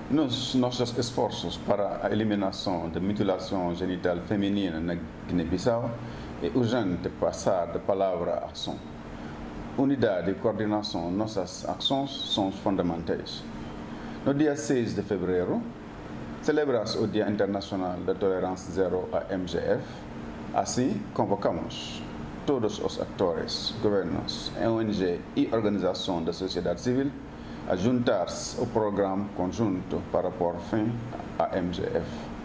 nossos esforços para a eliminação da mutilação genital feminina na Guiné-Bissau é urgente passar da palavra à ação. Unidade e coordenação de nossas ações são fundamentais. No dia 6 de fevereiro, celebra-se o Dia Internacional da Tolerância Zero à MGF. Assim, convocamos todos os atores, governos, ONG e organizações da sociedade civil a juntar-se ao programa conjunto para pôr fim à MGF.